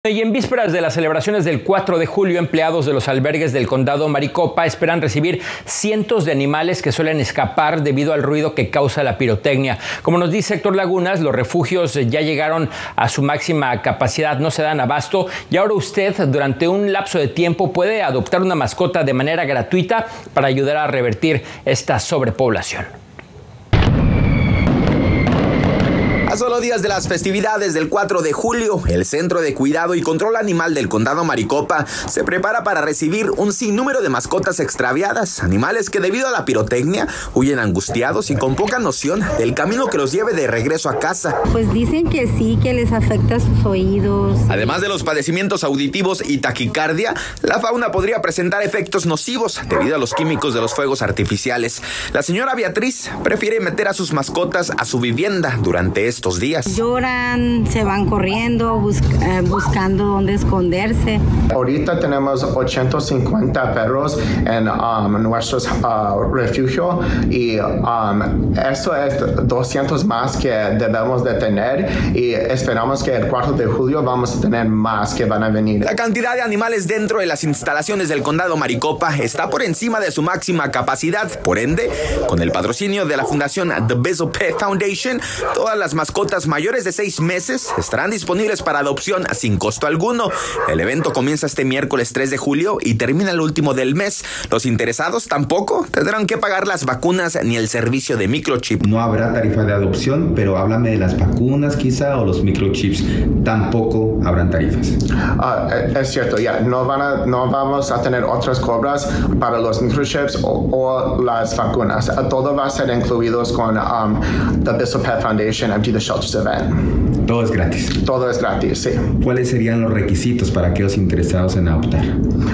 Y en vísperas de las celebraciones del 4 de julio, empleados de los albergues del condado Maricopa esperan recibir cientos de animales que suelen escapar debido al ruido que causa la pirotecnia. Como nos dice Héctor Lagunas, los refugios ya llegaron a su máxima capacidad, no se dan abasto y ahora usted durante un lapso de tiempo puede adoptar una mascota de manera gratuita para ayudar a revertir esta sobrepoblación. A solo días de las festividades del 4 de julio, el Centro de Cuidado y Control Animal del Condado Maricopa se prepara para recibir un sinnúmero de mascotas extraviadas, animales que debido a la pirotecnia huyen angustiados y con poca noción del camino que los lleve de regreso a casa. Pues dicen que sí, que les afecta sus oídos. Además de los padecimientos auditivos y taquicardia, la fauna podría presentar efectos nocivos debido a los químicos de los fuegos artificiales. La señora Beatriz prefiere meter a sus mascotas a su vivienda durante estos días. Lloran, se van corriendo, buscando dónde esconderse. Ahorita tenemos 850 perros en nuestros refugios y eso es 200 más que debemos de tener y esperamos que el 4 de julio vamos a tener más que van a venir. La cantidad de animales dentro de las instalaciones del condado Maricopa está por encima de su máxima capacidad. Por ende, con el patrocinio de la fundación The Beso Pet Foundation, todas las mascotas mayores de 6 meses estarán disponibles para adopción sin costo alguno. El evento comienza este miércoles 3 de julio y termina el último del mes. Los interesados tampoco tendrán que pagar las vacunas ni el servicio de microchip. No habrá tarifa de adopción, pero háblame de las vacunas quizá o los microchips. Tampoco habrán tarifas. Es cierto, no vamos a tener otras cobras para los microchips o las vacunas. Todo va a ser incluidos con The Beso Pet Foundation Empty the Shelters event. Todo es gratis. Todo es gratis, sí. ¿Cuáles serían los requisitos para aquellos interesados en adoptar?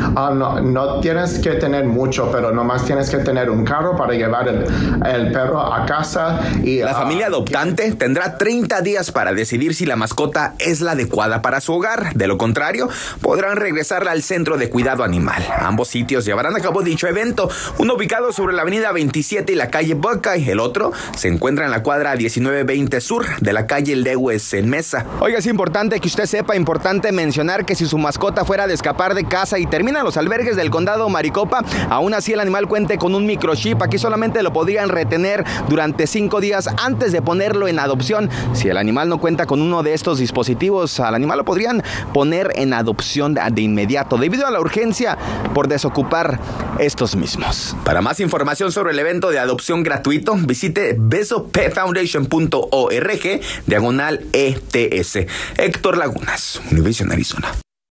No tienes que tener mucho, pero nomás tienes que tener un carro para llevar el perro a casa. Y la familia adoptante tendrá 30 días para decidir si la mascota es la adecuada para su hogar. De lo contrario, podrán regresarla al centro de cuidado animal. Ambos sitios llevarán a cabo dicho evento, uno ubicado sobre la avenida 27 y la calle Buckeye. El otro se encuentra en la cuadra 1920 sur de la calle Lewis en Mesa. Oiga, es importante que usted sepa, importante mencionar que si su mascota fuera de escapar de casa y termina en los albergues del condado Maricopa, aún así el animal cuente con un microchip. Aquí solamente lo podrían retener durante 5 días antes de ponerlo en adopción. Si el animal no cuenta con uno de estos dispositivos, al animal lo podrían poner en adopción de inmediato, debido a la urgencia por desocupar estos mismos. Para más información sobre el evento de adopción gratuito, visite besopetfoundation.org/ETS. Héctor Lagunas, Univision Arizona.